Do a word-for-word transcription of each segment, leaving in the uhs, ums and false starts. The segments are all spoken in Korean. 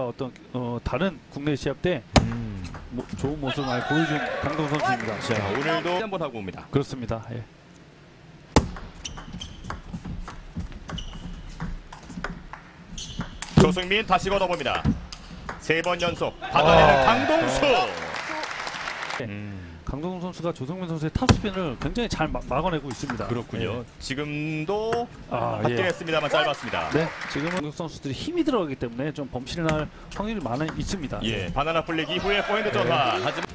어떤 어, 다른 국내 시합 때 음. 뭐, 좋은 모습을 많이 보여준 강동 선수입니다. 자, 오늘도 한번 하고 옵니다. 그렇습니다. 예. 조승민 다시 걷어봅니다. 세 번 연속 받아내는 아, 강동수. 네. 음, 강동 선수가 조성민 선수의 탑스핀을 굉장히 잘 마, 막아내고 있습니다. 그렇군요. 예. 지금도 아, 받긴 예. 했습니다.만 짧았습니다. 네, 지금은 한국 선수들이 힘이 들어가기 때문에 좀 범실이 날 확률이 많이 있습니다. 예, 바나나 플릭 이후에 포인트 전환. 하지만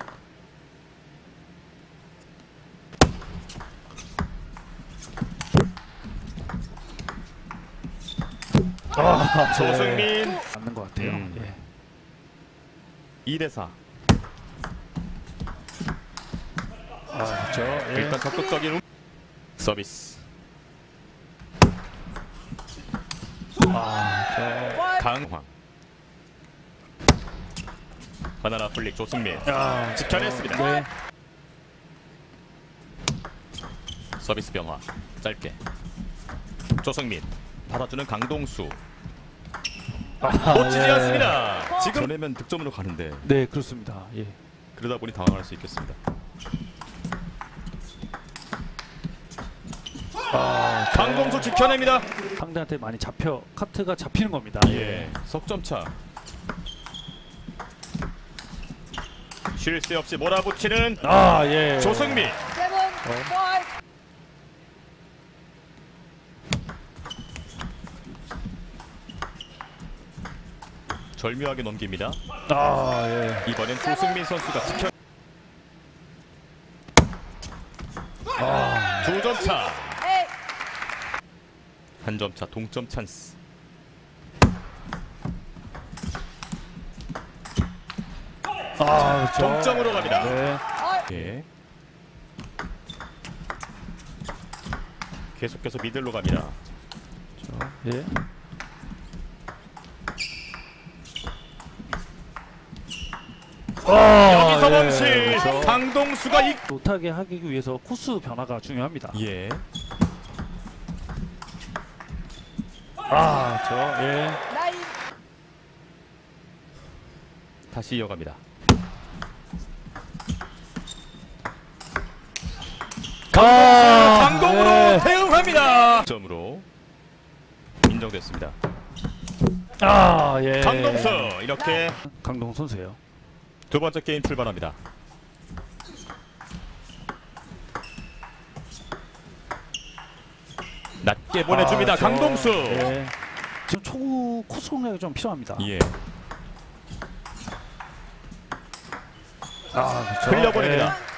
아, 조승민 맞는 것 같아요. 음. 예. 이 대 사. 아, 그렇죠. 예. 일단 적극적인 음- 서비스. 아, 저. 강황. 바나나 플릭 조승민 야, 지켜냈습니다. 네. 서비스 변화 짧게. 조승민 받아주는 강동수. 아, 놓치지 예. 않습니다. 지금 전에면 득점으로 가는데 네, 그렇습니다. 예. 그러다 보니 당황할 수 있겠습니다. 아, 강동수 지켜냅니다. 상대한테 많이 잡혀 카트가 잡히는 겁니다. 예, 석점차. 쉴 새 없이 몰아붙이는 아, 예. 조승민. 절묘하게 넘깁니다. 아, 예. 이번엔 조승민 선수가 지켜. 아, 두 점 차. 한 점 차 동점 찬스. 아, 그렇죠. 동점으로 갑니다. 네. 예. 계속해서 미들로 갑니다. 그렇죠. 예. 아, 여기서 예. 범실. 그렇죠. 강동수가 이. 못하게 하기 위해서 코스 변화가 중요합니다. 예. 아, 저 예. 다시 이어갑니다. 아, 강동으로 네. 대응합니다. 점으로 인정됐습니다. 아, 예. 강동수 이렇게 강동 선수예요. 두 번째 게임 출발합니다. 낮게 보내줍니다. 아, 저, 강동수. 예. 지금 초구 코스 공략이 좀 필요합니다. 예. 아, 그렇죠. 흘려보냅니다. 예.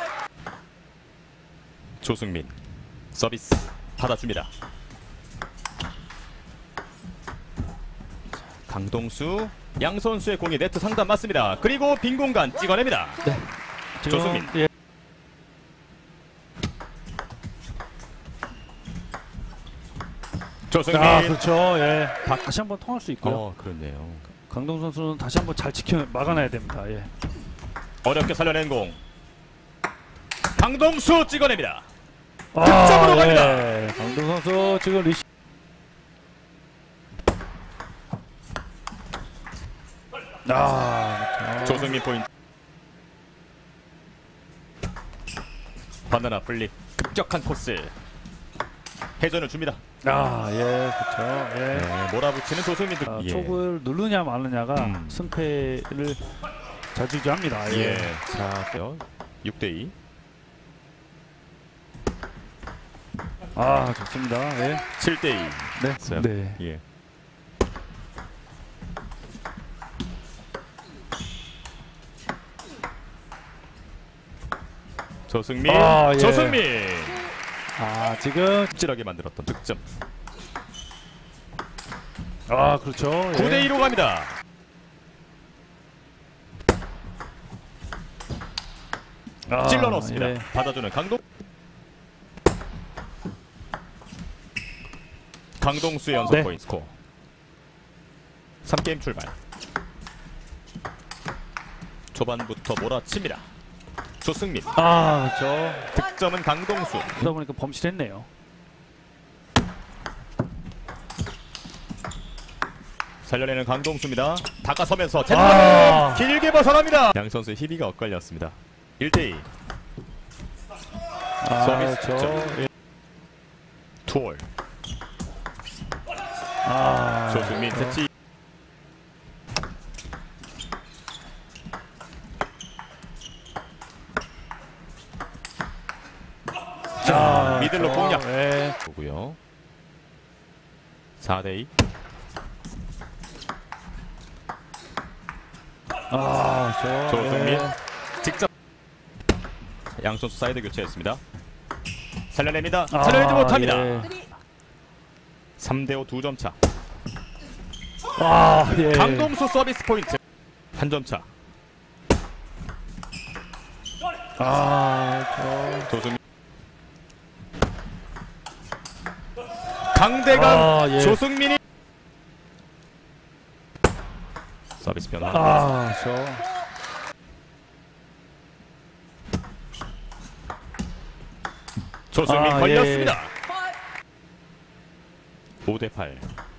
조승민 서비스 받아줍니다. 강동수 양 선수의 공이 네트 상단 맞습니다. 그리고 빈 공간 찍어냅니다. 네. 지금, 조승민. 예. 조승민. 아, 그렇죠. 예. 다시 한번 통할 수 있고요. 어, 그렇네요. 강동 선수는 다시 한번 잘 지켜 막아내야 됩니다. 예. 어렵게 살려낸 공. 강동수 찍어냅니다. 아, 득점으로 예. 갑니다. 강동 선수 지금 리시 아, 그렇죠. 조승민 포인트. 바나나 플릭 급격한 코스. 회전을 줍니다. 아, 예, 그렇죠. 예. 네, 몰아붙이는 조승민. 아, 예. 촉을 누르냐 마느냐가 음. 승패를 좌지우지합니다. 예. 예. 자, 육 대 이. 아, 좋습니다. 예. 칠 대 이. 네. 있어요? 네. 예. 조승민. 아, 예. 조승민. 아, 지금 찔하게 만들었던 득점. 아, 그렇죠. 예. 구 대 이로 갑니다. 아, 찔러 넣었습니다. 예. 받아주는 강동. 강동수의 연속 네. 포인트 스코어. 삼 게임 출발. 초반부터 몰아칩니다. 조승민. 아, 그렇죠. 득점은 강동수. 그러다 보니까 범실했네요. 살려내는 강동수입니다. 다가서면서 제대로 아. 길게 벗어납니다. 양 선수의 희비가 엇갈렸습니다. 일 대 이. 아, 서비스 저 득점. 투홀. 아, 조승민 채치. 자, 미들로 저, 공략. 네. 보고요. 사 대 이. 아, 저 조승민 네. 직접 양 선수 사이드 교체했습니다. 살려냅니다. 아, 살려내지 못합니다. 예. 삼 대 오 두 점 차. 아, 예. 강동수 서비스 포인트. 한 점 차. 아, 저 조승민. 강대강 아, 예. 조승민이 서비스 변화. 아, 저 조승민 아, 걸렸습니다. 오 대 팔.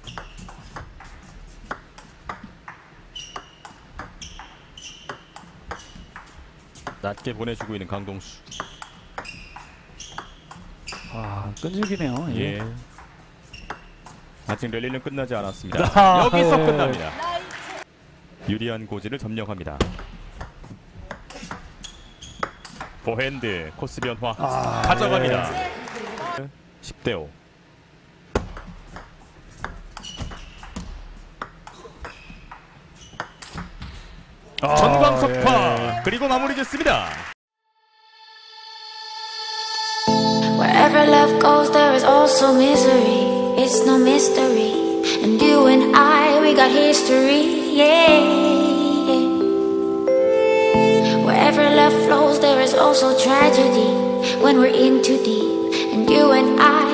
낮게 보내주고 있는 강동수. 아, 끈질기네요. 예. 예. 아직 랠리는 끝나지 않았습니다. 아, 여기서 예. 끝납니다. 유리한 고지를 점령합니다. 포핸드 코스 변화 아, 가져갑니다. 십 대 오. 아, 전광석파 예. 그리고 마무리 짓습니다. Wherever love goes, there is also misery. It's no mystery. And you and I, we got history. Yeah. Wherever love flows, there is also tragedy. When we're in too deep. And you and I,